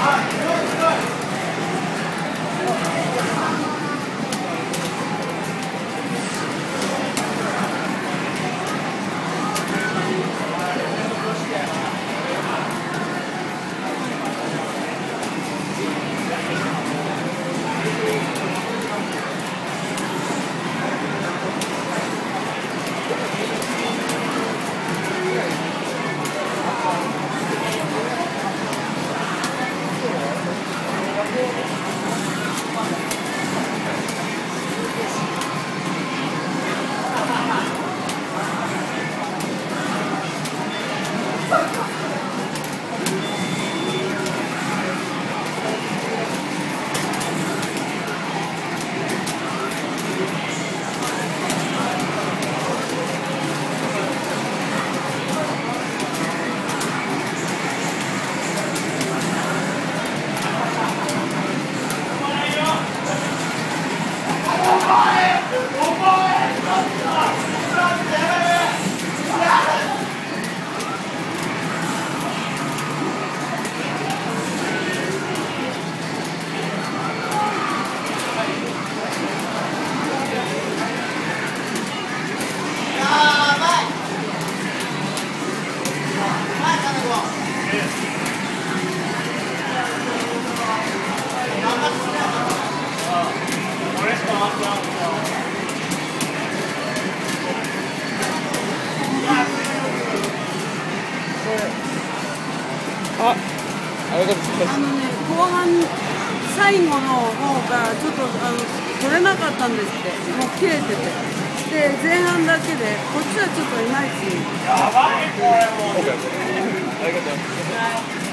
後半最後の方がちょっと取れなかったんですって。もう切れてて、で前半だけでこっちはちょっといまいち。やばいこれもう。ありがとう。